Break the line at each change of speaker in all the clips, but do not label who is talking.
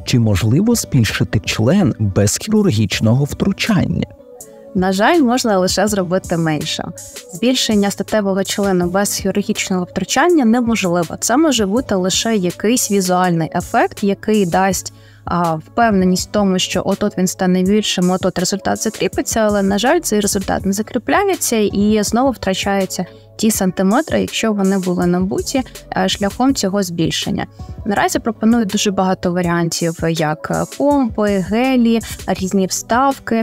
Чи можливо збільшити член без хірургічного втручання?
На жаль, можна лише зробити менше. Збільшення статевого члену без хірургічного втручання неможливо. Це може бути лише якийсь візуальний ефект, який дасть впевненість в тому, що отут він стане більшим, отут результат закріпиться, але, на жаль, цей результат не закріпляється і знову втрачаються ті сантиметри, якщо вони були набуті шляхом цього збільшення. Наразі пропонують дуже багато варіантів, як помпи, гелі, різні вставки,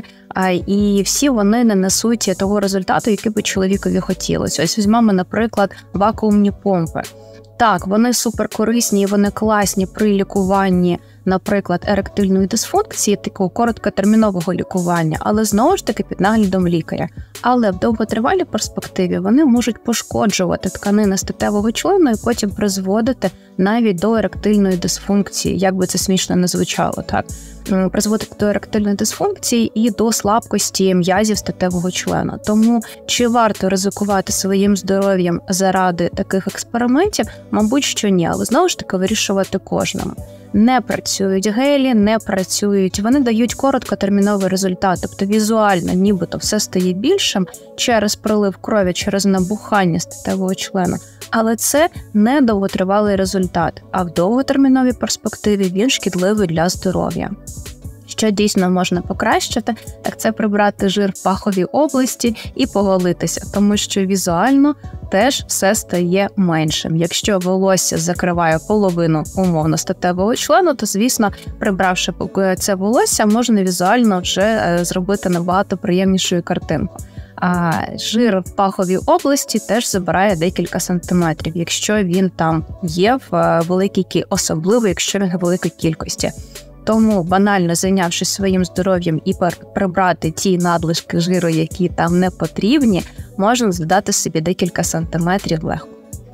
і всі вони не несуть того результату, який би чоловікові хотілося. Ось візьмемо, наприклад, вакуумні помпи. Так, вони суперкорисні і вони класні при лікуванні, наприклад, еректильної дисфункції, такого короткотермінового лікування, але знову ж таки під наглядом лікаря. Але в довготривалій перспективі вони можуть пошкоджувати тканини статевого члена і потім призводити навіть до еректильної дисфункції, як би це смішно не звучало, так? Призводити до еректильної дисфункції і до слабкості м'язів статевого члена. Тому чи варто ризикувати своїм здоров'ям заради таких експериментів? Мабуть, що ні, але знову ж таки вирішувати кожному. Не працюють гелі, не працюють, вони дають короткотерміновий результат, тобто візуально нібито все стає більшим через прилив крові, через набухання статевого члена, але це не довготривалий результат, а в довготерміновій перспективі він шкідливий для здоров'я. Що дійсно можна покращити, так це прибрати жир в паховій області і поголитися, тому що візуально теж все стає меншим. Якщо волосся закриває половину умовно статевого члену, то, звісно, прибравши це волосся, можна візуально вже зробити набагато приємнішою картинку. А жир в паховій області теж забирає декілька сантиметрів, якщо він там є в великій особливо, якщо він в великій кількості. Тому банально зайнявшись своїм здоров'ям і прибрати ті надлишки жиру, які там не потрібні, можна додати собі декілька сантиметрів легко.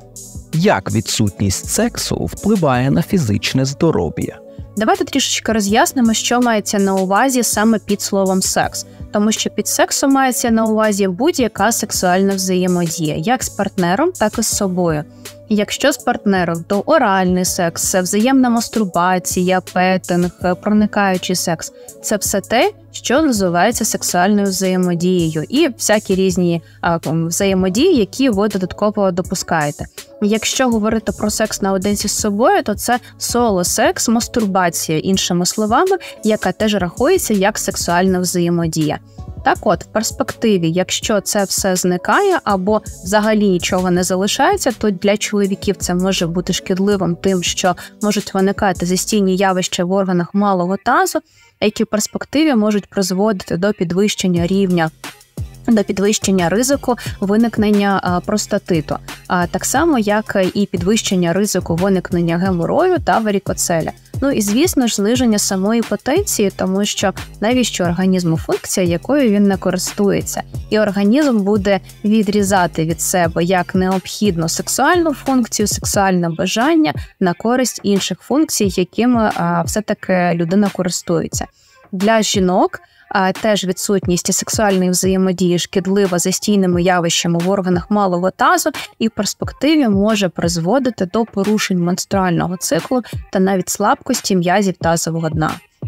Як відсутність сексу впливає на фізичне здоров'я?
Давайте трішечки роз'яснимо, що мається на увазі саме під словом «секс». Тому що під сексом мається на увазі будь-яка сексуальна взаємодія, як з партнером, так і з собою. Якщо з партнером, то оральний секс, взаємна мастурбація, петинг, проникаючий секс – це все те, що називається сексуальною взаємодією і всякі різні взаємодії, які ви додатково допускаєте. Якщо говорити про секс наодинці з собою, то це соло-секс, мастурбація, іншими словами, яка теж рахується як сексуальна взаємодія. Так от, в перспективі, якщо це все зникає або взагалі нічого не залишається, то для чоловіків це може бути шкідливим тим, що можуть виникати застійні явища в органах малого тазу, які в перспективі можуть призводити до підвищення рівня, до підвищення ризику виникнення простатиту, так само, як і підвищення ризику виникнення геморою та варікоцеля. Ну і, звісно ж, зниження самої потенції, тому що навіщо організму функція, якою він не користується. І організм буде відрізати від себе як необхідну сексуальну функцію, сексуальне бажання на користь інших функцій, якими все-таки людина користується. Для жінок теж відсутність сексуальної взаємодії шкідлива застійними явищами в органах малого тазу і в перспективі може призводити до порушень менструального циклу та навіть слабкості м'язів тазового дна.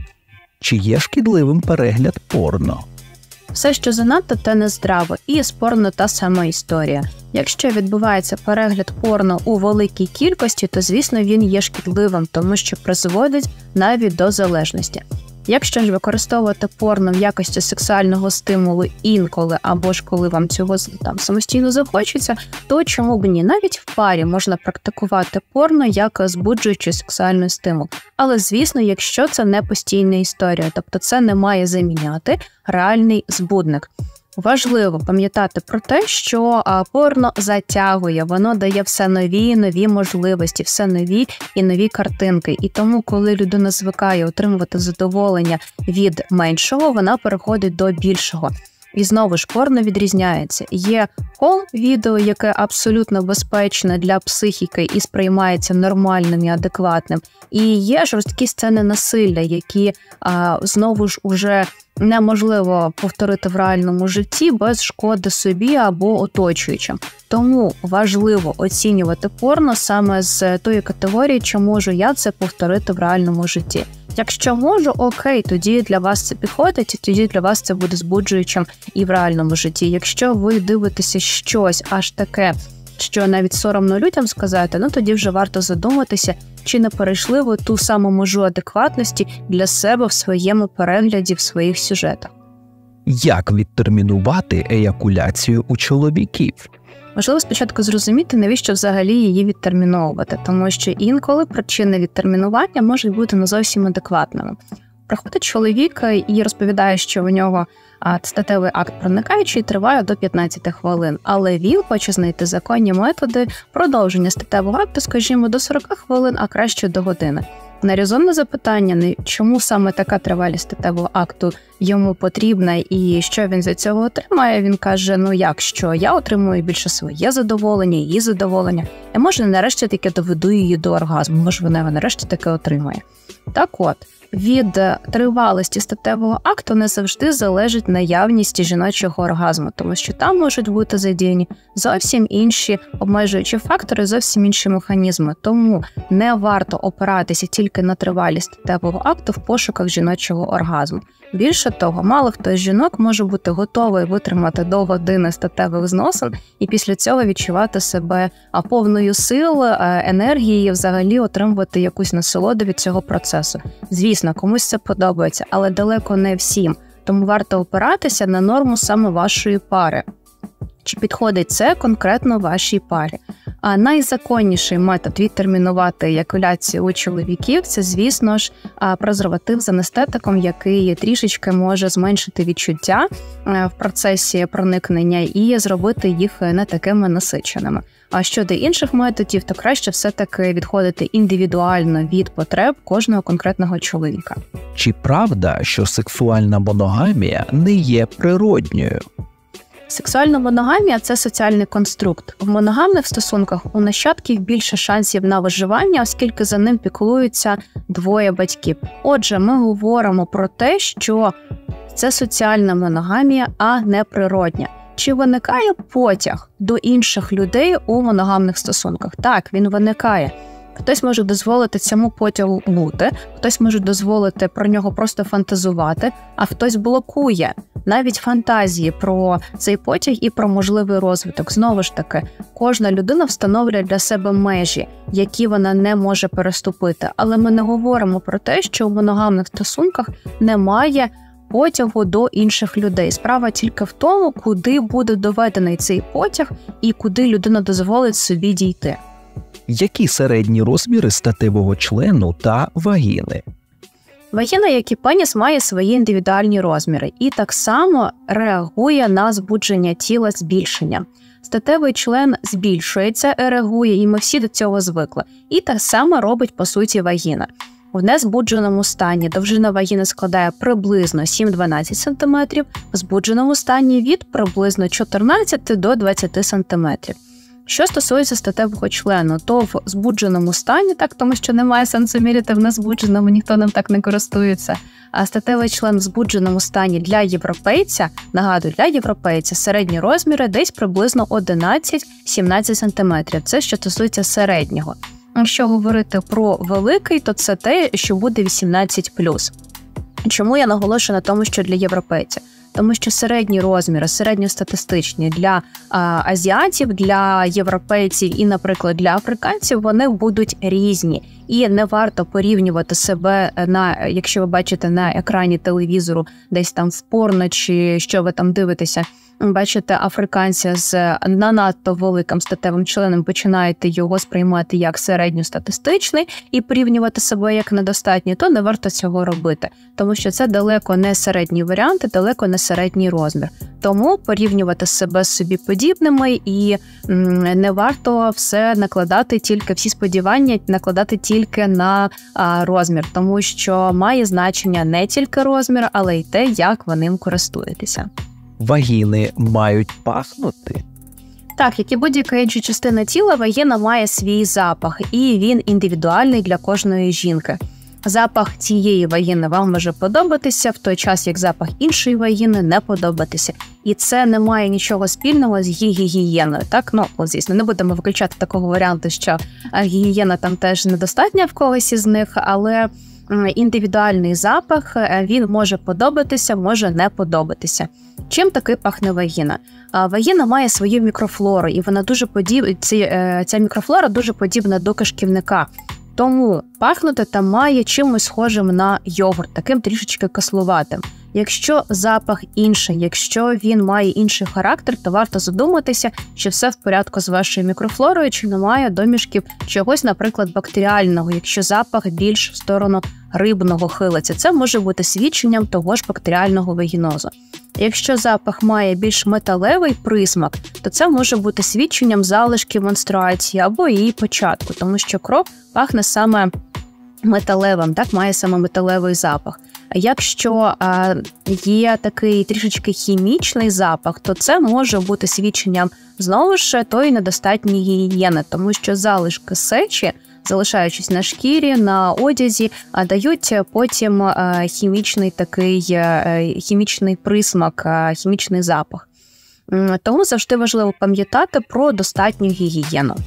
Чи є шкідливим перегляд порно?
Все, що занадто, те нездраво, і з порно та сама історія. Якщо відбувається перегляд порно у великій кількості, то, звісно, він є шкідливим, тому що призводить навіть до залежності. Якщо ж використовувати порно в якості сексуального стимулу інколи, або ж коли вам цього самостійно захочеться, то чому б ні? Навіть в парі можна практикувати порно як збуджуючий сексуальний стимул. Але, звісно, якщо це не постійна історія, тобто це не має заміняти реальний збудник. Важливо пам'ятати про те, що порно затягує, воно дає все нові і нові можливості, все нові і нові картинки. І тому, коли людина звикає отримувати задоволення від меншого, вона переходить до більшого. І знову ж порно відрізняється. Є хом-відео, яке абсолютно безпечне для психіки і сприймається нормальним і адекватним. І є жорсткі сцени насилля, які знову ж уже неможливо повторити в реальному житті без шкоди собі або оточуючим. Тому важливо оцінювати порно саме з тої категорії, чи можу я це повторити в реальному житті. Якщо можу, окей, тоді для вас це підходить, і тоді для вас це буде збуджуючим і в реальному житті. Якщо ви дивитеся щось аж таке, що навіть соромно людям сказати, тоді вже варто задуматися, чи не перейшли ви ту саму межу адекватності для себе в своєму перегляді, в своїх сюжетах.
Як відтермінувати еякуляцію у чоловіків?
Важливо спочатку зрозуміти, навіщо взагалі її відтерміновувати, тому що інколи причини відтермінування можуть бути не зовсім адекватними. Приходить чоловік і розповідає, що у нього статевий акт проникаючий триває до 15 хвилин, але він хоче знайти законні методи продовження статевого акту, скажімо, до 40 хвилин, а краще до години. На резонне запитання, чому саме така тривалість статевого акту йому потрібна і що він за цього отримає, він каже, що я отримую більше своє задоволення, її задоволення, і може нарешті таки доведу її до оргазму, може вона нарешті таки отримає. Так от, від тривалості статевого акту не завжди залежить наявність жіночого оргазму, тому що там можуть бути задіяні зовсім інші обмежуючі фактори, зовсім інші механізми. Тому не варто опиратися тільки на тривалість статевого акту в пошуках жіночого оргазму. Більше того, мало хто з жінок може бути готовий витримати до години статевих зносин і після цього відчувати себе повною сил, енергії і взагалі отримувати якусь насолоду від цього процесу. Звісно, комусь це подобається, але далеко не всім. Тому варто опиратися на норму саме вашої пари. Чи підходить це конкретно вашій парі? А найзаконніший метод відтермінувати еякуляцію у чоловіків – це, звісно ж, презерватив з анестетиком, який трішечки може зменшити відчуття в процесі проникнення і зробити їх не такими насиченими. А щодо інших методів, то краще все-таки відходити індивідуально від потреб кожного конкретного чоловіка.
Чи правда, що сексуальна моногамія не є природньою?
Сексуальна моногамія – це соціальний конструкт. В моногамних стосунках у нащадків більше шансів на виживання, оскільки за ним піклуються двоє батьків. Отже, ми говоримо про те, що це соціальна моногамія, а не природня. Чи виникає потяг до інших людей у моногамних стосунках? Так, він виникає. Хтось може дозволити цьому потягу бути, хтось може дозволити про нього просто фантазувати, а хтось блокує навіть фантазії про цей потяг і про можливий розвиток. Знову ж таки, кожна людина встановлює для себе межі, які вона не може переступити. Але ми не говоримо про те, що у моногамних стосунках немає потягу до інших людей. Справа тільки в тому, куди буде доведений цей потяг і куди людина дозволить собі дійти.
Які середні розміри статевого члену та вагіни?
Вагіна, як і пеніс, має свої індивідуальні розміри і так само реагує на збудження тіла збільшення. Статевий член збільшується, реагує, і ми всі до цього звикли. І так само робить, по суті, вагіна. В незбудженому стані довжина вагіни складає приблизно 7-12 см, в збудженому стані від приблизно 14 до 20 см. Що стосується статевого члену, то в збудженому стані, тому що немає сенсу міряти в незбудженому, ніхто ним так не користується, а статевий член в збудженому стані для європейця, нагадую, для європейця середні розміри десь приблизно 11-17 см. Це що стосується середнього. Якщо говорити про великий, то це те, що буде 18+. Чому я наголошую на тому, що для європейця? Тому що середні розміри, середньостатистичні для азіатів, для європейців і, наприклад, для африканців, вони будуть різні. І не варто порівнювати себе, якщо ви бачите на екрані телевізору, десь там в порно чи що ви там дивитеся, бачите африканця з надто великим статевим членом, починаєте його сприймати як середньостатистичний і порівнювати себе як недостатній, то не варто цього робити. Тому що це далеко не середній варіант, далеко не середній розмір. Тому порівнювати себе з собі подібними і не варто все накладати тільки, всі сподівання накладати тільки на розмір. Тому що має значення не тільки розмір, але й те, як ви ним користуєтеся.
Вагіни мають пахнути?
Так, як і будь-яка інша частина тіла, вагіна має свій запах, і він індивідуальний для кожної жінки. Запах цієї вагіни вам може подобатися, в той час як запах іншої вагіни не подобатися. І це не має нічого спільного з її гігієною. Так, звісно, не будемо виключати такого варіанту, що гігієна там теж недостатня в когось із них, але індивідуальний запах, він може подобатися, може не подобатися. Чим таки пахне вагіна? Вагіна має свою мікрофлору, і вона дуже ця мікрофлора дуже подібна до кишківника. Тому пахнути там має чимось схожим на йогурт, таким трішечки кислуватим. Якщо запах інший, якщо він має інший характер, то варто задуматися, чи все в порядку з вашою мікрофлорою, чи немає домішків чогось, наприклад, бактеріального, якщо запах більш в сторону рибного хилиться. Це може бути свідченням того ж бактеріального вагінозу. Якщо запах має більш металевий присмак, то це може бути свідченням залишків менструації або її початку, тому що кров пахне саме металевим, так, має саме металевий запах. А якщо є такий трішечки хімічний запах, то це може бути свідченням, знову ж, тої недостатньої гігієни, тому що залишки сечі, залишаючись на шкірі, на одязі, дають потім хімічний присмак, хімічний запах. Тому завжди важливо пам'ятати про достатню гігієну.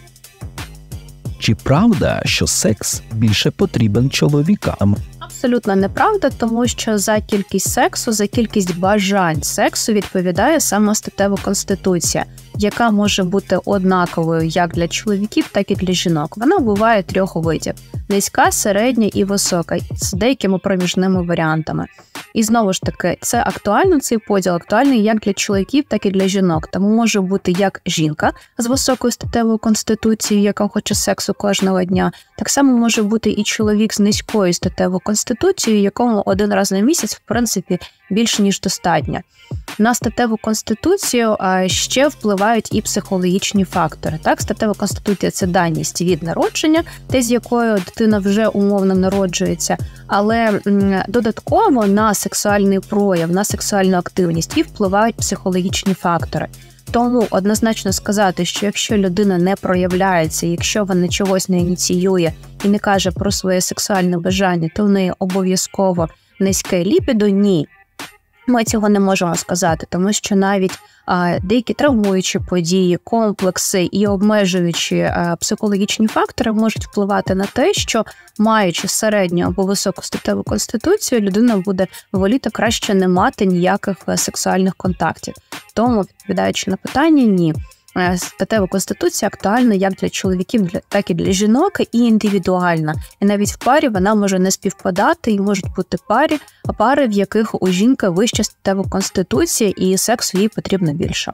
Чи правда, що секс більше потрібен чоловікам?
Абсолютно неправда, тому що за кількість сексу, за кількість бажань сексу відповідає саме статева конституція, яка може бути однаковою як для чоловіків, так і для жінок. Вона буває 3 видів – низька, середня і висока, з деякими проміжними варіантами. І знову ж таки, це актуально, цей поділ актуальний як для чоловіків, так і для жінок. Тому може бути як жінка з високою статевою конституцією, яка хоче сексу кожного дня, так само може бути і чоловік з низькою статевою конституцією, якому один раз на місяць, в принципі, більше ніж достатньо. На статеву конституцію ще впливають і психологічні фактори. Так, статева конституція – це даність від народження, те, з якою дитина вже умовно народжується, але додатково на сексуальний прояв, на сексуальну активність і впливають психологічні фактори. Тому однозначно сказати, що якщо людина не проявляється, якщо вона чогось не ініціює і не каже про своє сексуальне бажання, то в неї обов'язково низьке лібідо – ні. Ми цього не можемо сказати, тому що навіть деякі травмуючі події, комплекси і обмежуючі психологічні фактори можуть впливати на те, що, маючи середню або високу статеву конституцію, людина буде воліти краще не мати ніяких сексуальних контактів. Тому, відповідаючи на питання, ні. Статева конституція актуальна як для чоловіків, так і для жінок, і індивідуальна. І навіть в парі вона може не співпадати, і можуть бути пари, в яких у жінки вища статева конституція, і сексу їй потрібно більше.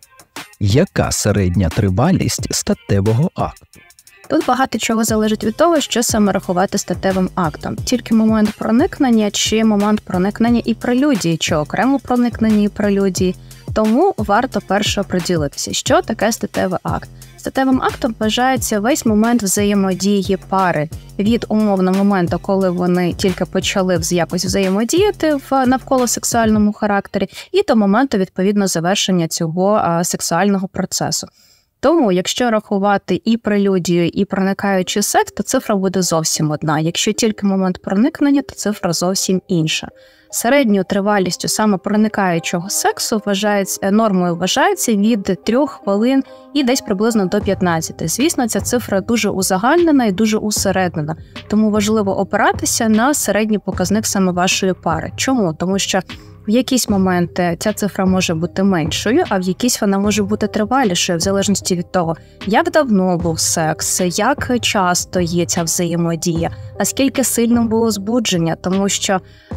Яка середня тривалість статевого акту?
Тут багато чого залежить від того, що саме рахувати статевим актом. Тільки момент проникнення, чи момент проникнення і прелюдії, чи окремо проникнення і прелюдії. Тому варто перше приділитися, що таке статевий акт. Статевим актом вважається весь момент взаємодії пари. Від умовного моменту, коли вони тільки почали якось взаємодіяти в навколо сексуальному характері, і до моменту, відповідно, завершення цього сексуального процесу. Тому, якщо рахувати і прелюдію, і проникаючий секс, то цифра буде зовсім одна. Якщо тільки момент проникнення, то цифра зовсім інша. Середньою тривалістю саме проникаючого сексу нормою вважається від 3 хвилин і десь приблизно до 15. Звісно, ця цифра дуже узагальнена і дуже усереднена, тому важливо опиратися на середній показник саме вашої пари. Чому? Тому що в якісь моменти ця цифра може бути меншою, а в якісь вона може бути тривалішою, в залежності від того, як давно був секс, як часто є ця взаємодія, наскільки сильним було збудження, тому що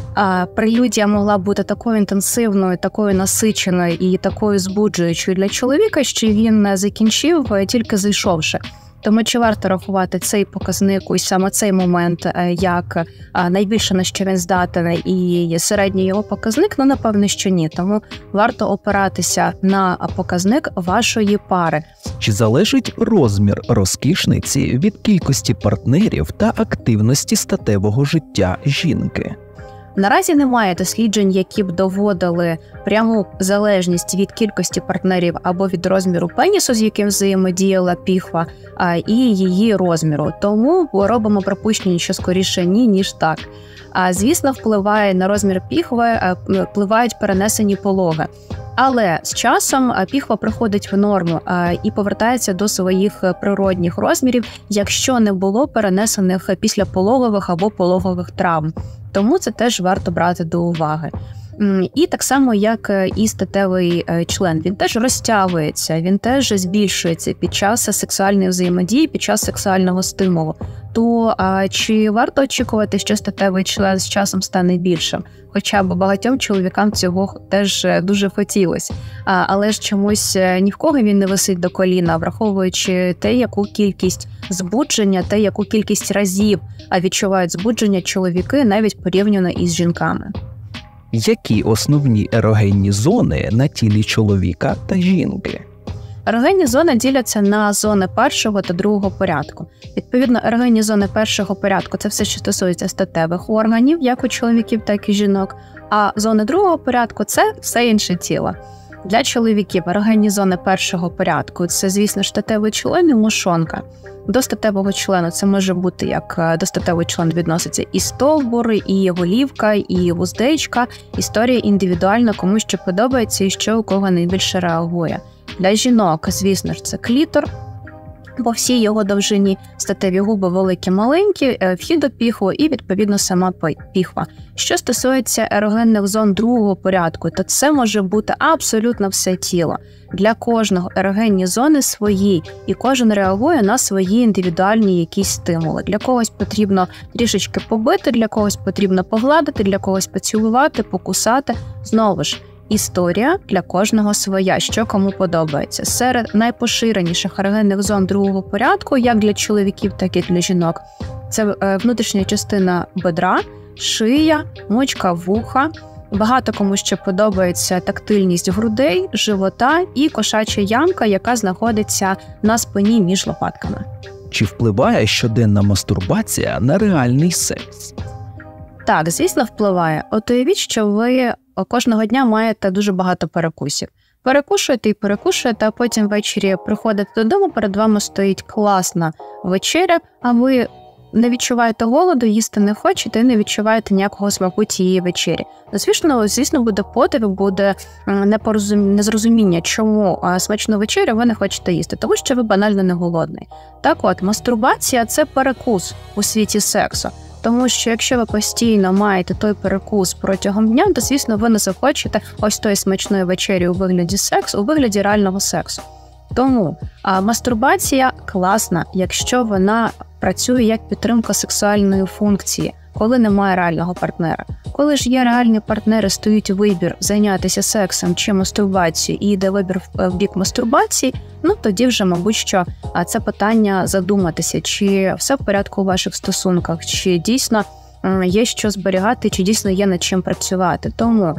прелюдія могла бути такою інтенсивною, такою насиченою і такою збуджуючою для чоловіка, що він не закінчив, тільки зайшовши. Тому чи варто рахувати цей показник і саме цей момент як найбільше, на що він здатен, і середній його показник? Ну, напевно, що ні. Тому варто опиратися на показник вашої пари.
Чи залежить розмір розкішниці від кількості партнерів та активності статевого життя жінки?
Наразі немає досліджень, які б доводили пряму залежність від кількості партнерів або від розміру пенісу, з яким взаємодіяла піхва, і її розміру. Тому робимо припущення, що скоріше ні, ніж так. Звісно, впливає на розмір піхви, впливають перенесені пологи. Але з часом піхва приходить в норму і повертається до своїх природних розмірів, якщо не було перенесених післяпологових або пологових травм. Тому це теж варто брати до уваги. І так само, як і статевий член, він теж розтягується, він теж збільшується під час сексуальної взаємодії, під час сексуального стимулу. То чи варто очікувати, що статевий член з часом стане більшим? Хоча б багатьом чоловікам цього теж дуже хотілося. Але ж чомусь ні в кого він не висить до коліна, враховуючи те, яку кількість збудження, те, яку кількість разів відчувають збудження чоловіки, навіть порівняно із жінками.
Які основні ерогенні зони на тілі чоловіка та жінки?
Ерогенні зони діляться на зони першого та другого порядку. Відповідно, ерогенні зони першого порядку – це все, що стосується статевих органів, як у чоловіків, так і жінок. А зони другого порядку – це все інше тіло. Для чоловіків ерогенні зони першого порядку – це, звісно, статевий член і мошонка. До статевого члену це може бути, як до статевого члена відноситься і стовбур, і голівка, і вуздечка. Історія індивідуальна, кому що подобається і що у кого найбільше реагує. Для жінок, звісно ж, це клітор, по всій його довжині, статеві губи великі-маленькі, вхід до піхви і, відповідно, сама піхва. Що стосується ерогенних зон другого порядку, то це може бути абсолютно все тіло. Для кожного ерогенні зони свої, і кожен реагує на свої індивідуальні якісь стимули. Для когось потрібно трішечки побити, для когось потрібно погладити, для когось поцілувати, покусати. Знову ж, історія для кожного своя, що кому подобається. Серед найпоширеніших ерогенних зон другого порядку, як для чоловіків, так і для жінок, це внутрішня частина бедра, шия, мочка вуха. Багато кому ще подобається тактильність грудей, живота і кошача ямка, яка знаходиться на спині між лопатками.
Чи впливає щоденна мастурбація на реальний секс?
Так, звісно, впливає. От уявіть, що ви кожного дня маєте дуже багато перекусів. Перекушуєте, а потім ввечері приходите додому, перед вами стоїть класна вечеря, а ви не відчуваєте голоду, їсти не хочете і не відчуваєте ніякого смаку цієї вечері. Звісно, буде подив, буде незрозуміння, чому смачну вечерю ви не хочете їсти, тому що ви банально не голодний. Так от, мастурбація – це перекус у світі сексу. Тому що якщо ви постійно маєте той перекус протягом дня, то, звісно, ви не захочете ось тої смачної вечері у вигляді сексу, у вигляді реального сексу. Тому мастурбація класна, якщо вона працює як підтримка сексуальної функції, коли немає реального партнера. Коли ж є реальні партнери, стоїть вибір зайнятися сексом чи мастурбацією і йде вибір в бік мастурбації, тоді вже, мабуть, що це питання задуматися, чи все в порядку у ваших стосунках, чи дійсно є що зберігати, чи дійсно є над чим працювати. Тому,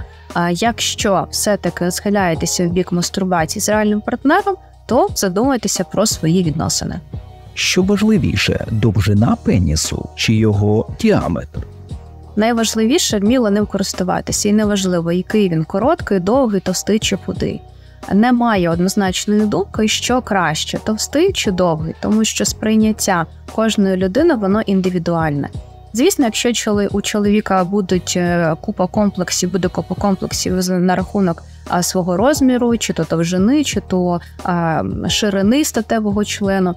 якщо все-таки схиляєтеся в бік мастурбації з реальним партнером, то задумайтеся про свої відносини.
Що важливіше – довжина пенісу чи його діаметр?
Найважливіше – вміло ним користуватися. І неважливо, який він – короткий, довгий, товстий чи худий. Немає однозначної думки, що краще – товстий чи довгий, тому що сприйняття кожної людини, воно індивідуальне. Звісно, якщо у чоловіка буде купа комплексів на рахунок свого розміру, чи то довжини, чи то ширини статевого члену,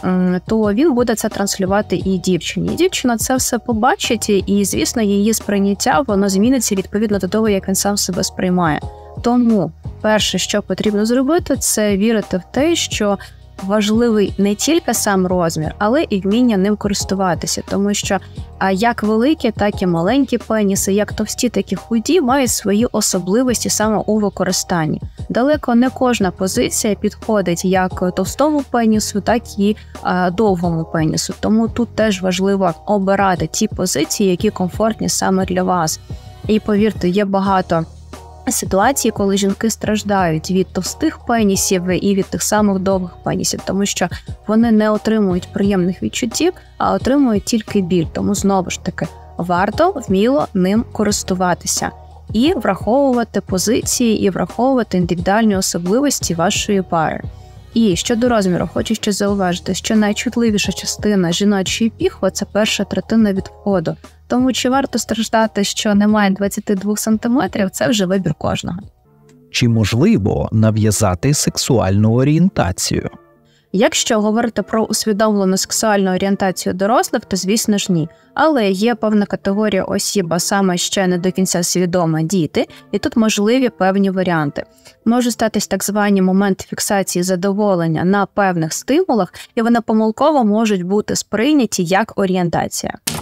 то він буде це транслювати і дівчині. І дівчина це все побачить, і, звісно, її сприйняття, воно зміниться відповідно до того, як він сам себе сприймає. Тому перше, що потрібно зробити, це вірити в те, що важливий не тільки сам розмір, але і вміння ним користуватися. Тому що як великі, так і маленькі пеніси, як товсті, так і худі мають свої особливості саме у використанні. Далеко не кожна позиція підходить як товстому пенісу, так і довгому пенісу. Тому тут теж важливо обирати ті позиції, які комфортні саме для вас. І повірте, є багато ситуації, коли жінки страждають від товстих пенісів і від тих самих довгих пенісів, тому що вони не отримують приємних відчуттів, а отримують тільки біль. Тому, знову ж таки, варто вміло ним користуватися і враховувати позиції, і враховувати індивідуальні особливості вашої пари. І щодо розміру, хочу ще зауважити, що найчутливіша частина жіночої піхви – це перша третина від входу. Тому чи варто страждати, що немає 22 см – це вже вибір кожного.
Чи можливо нав'язати сексуальну орієнтацію?
Якщо говорити про усвідомлену сексуальну орієнтацію дорослих, то, звісно ж, ні. Але є певна категорія осіб, а саме ще не до кінця свідома діти, і тут можливі певні варіанти. Можуть статись так звані моменти фіксації задоволення на певних стимулах, і вони помилково можуть бути сприйняті як орієнтація.